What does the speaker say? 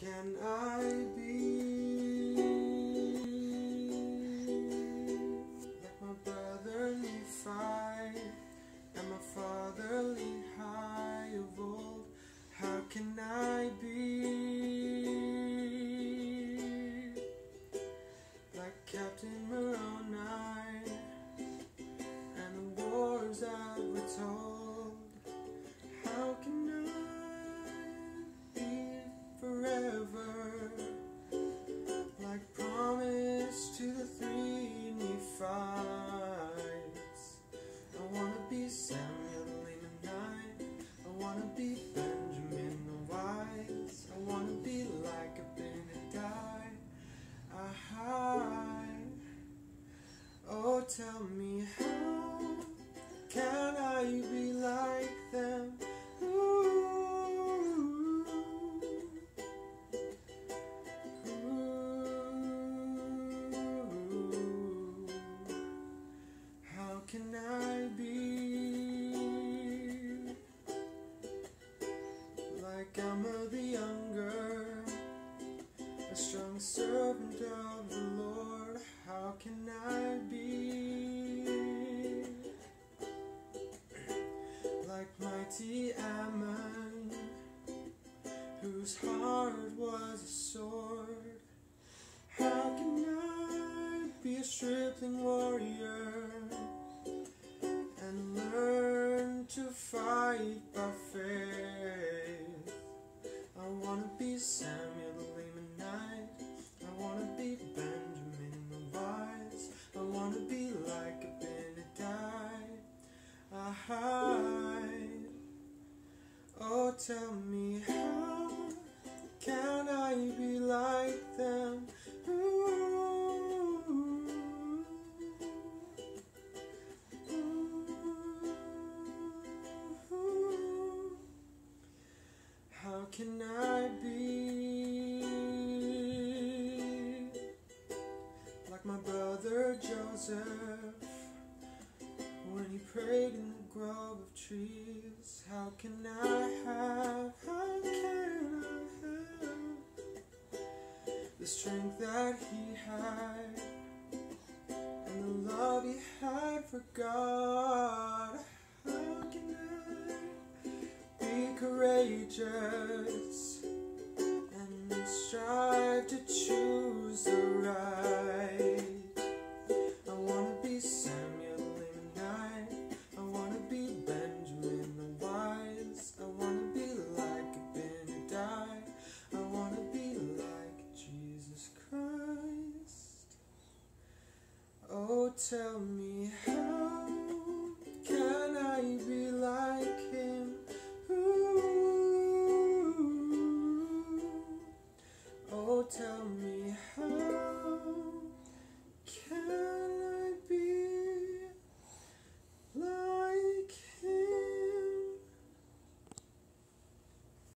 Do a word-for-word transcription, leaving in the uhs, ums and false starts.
can I be like my brother Nephi and my father Lehi of old? How can I be like Captain Moroni and the wars that were told? How can I be forever like promise to the three Nephites? I want to be Samuel the Lamanite, I want to be Benjamin the wise, I want to be like a Benadai. I hide. Oh, tell me, how can I be like them? Ooh, ooh. How can I be like Alma the younger, a strong servant of the Lord? How can I be like mighty Ammon, whose heart was a sword? How can I be a stripling warrior and learn to fight by faith? I want to be Samuel the Lamanite, I want to be Benjamin the wise, I want to be like a Benadai. I hide. Oh, tell me, how can I be like them? Ooh, ooh. How can I be like my brother Joseph when he prayed in the grove of trees? How can I have, how can I have the strength that he had and the love he had for God? How can I be courageous and strive to choose the right? I want to be Samuel the Lamanite, I want to be Benjamin the wise, I want to be like a Benadai, I want to be like Jesus Christ. Oh, tell me, how can I be like